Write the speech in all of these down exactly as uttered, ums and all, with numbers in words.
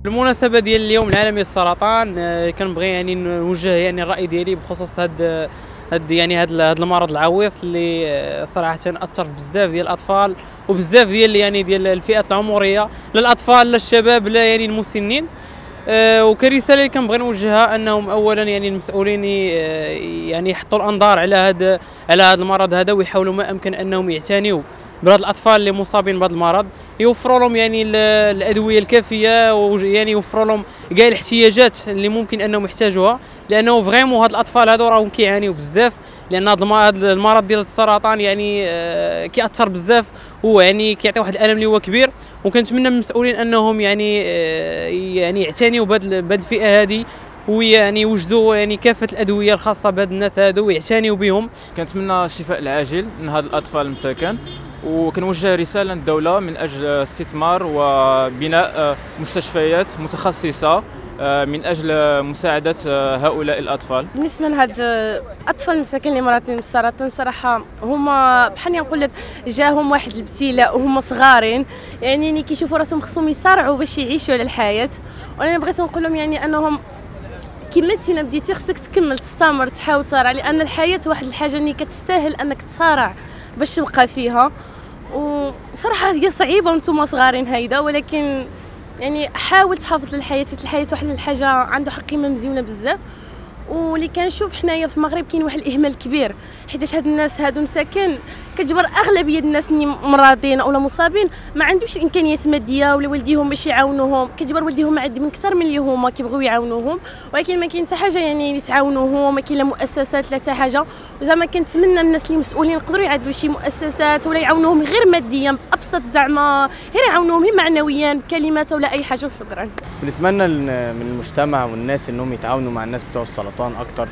بالمناسبة ديال اليوم العالمي للسرطان، كنبغي يعني نوجه يعني الرأي ديالي بخصوص هاد هاد يعني هاد هاد المرض العويص اللي صراحة أثر في بزاف ديال الأطفال وبزاف ديال يعني ديال الفئات العمرية، لا الأطفال لا الشباب لا يعني المسنين. أه وكرسالة اللي كنبغي نوجهها انهم اولا يعني المسؤولين يعني يحطوا الانظار على هذا على هذا المرض هذا، ويحاولوا ما امكن انهم يعتنيوا بهاد الاطفال اللي مصابين بهذا المرض، يوفروا لهم يعني الادويه الكافيه، ويعني يوفروا لهم كاع الاحتياجات اللي ممكن انهم يحتاجوها، لانه فريمون هاد الاطفال هادو راهم كيعانيو بزاف، لان هذا المرض ديال السرطان يعني أه كيأثر بزاف، ويعني كيعطي واحد الالم اللي هو كبير. وكنتمنى من المسؤولين انهم يعني أه يعني يعتنيوا بهذه الفئه هذه، ويعني يوجدوا يعني كافه الادويه الخاصه بهاد الناس هادو ويعتنيوا بهم. كنتمنى الشفاء العاجل من هاد الاطفال المساكن، وكنوجه رساله للدوله من اجل استثمار وبناء مستشفيات متخصصه من اجل مساعده هؤلاء الاطفال. بالنسبه لهاد الاطفال المساكين اللي مرضين بالسرطان، صراحه هما بحال نقول لك جاهم واحد الابتلاء وهما صغارين، يعني ملي كيشوفوا راسهم خصهم يصارعوا باش يعيشوا على الحياه. وانا بغيت نقول لهم يعني انهم كما انت بديتي خصك تكمل تستمر تحاول تصارع، لان الحياه واحد الحاجه اللي كتستاهل انك تصارع باش تبقى فيها. وصراحه هي صعيبه وانتم صغارين هيدا، ولكن يعني حاول تحافظ للحياه. الحياه واحد الحاجه عنده قيمه مزيونه بزاف، واللي كنشوف حنايا في المغرب كاين واحد الاهمال كبير، حيت هاد الناس هادو مساكن كتجبر اغلبيه الناس اللي مرضين او مصابين ما عندهمش الامكانيات الماديه ولا والديهم باش يعاونوهم، كتجبر والديهم معذبين اكثر من اللي هما كيبغيو يعاونوهم، ولكن ما كاين حتى حاجه يعني يتعاونوهم، ما كاين لا مؤسسات لا حتى حاجه. وزعما كنتمنى من الناس اللي مسؤولين يقدروا يعدلوا شي مؤسسات ولا يعاونوهم غير ماديا بابسط، زعما غير يعاونوهم معنويا بكلمات ولا اي حاجه. وشكرا. بنتمنى من المجتمع والناس انهم يتعاونوا مع الناس بتوع السرطان اكتر،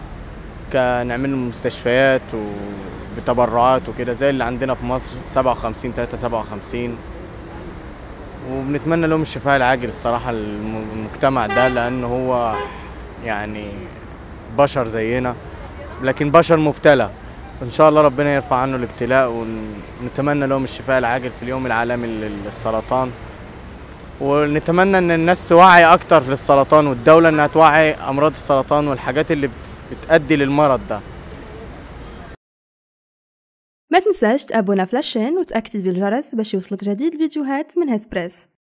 كنعمل لهم مستشفيات وبتبرعات وكده زي اللي عندنا في مصر سبعة وخمسين تلاتة سبعة وخمسين. وبنتمنى لهم الشفاء العاجل الصراحه المجتمع ده، لان هو يعني بشر زينا لكن بشر مبتلى، ان شاء الله ربنا يرفع عنه الابتلاء، ونتمنى لهم الشفاء العاجل في اليوم العالمي للسرطان. ونتمنى ان الناس توعي اكتر للسرطان، والدوله انها توعي امراض السرطان والحاجات اللي بتؤدي للمرض ده. ما تنساش تابونا في لاشين وتاكتيفي الجرس باش يوصلك جديد الفيديوهات من هاز بريس.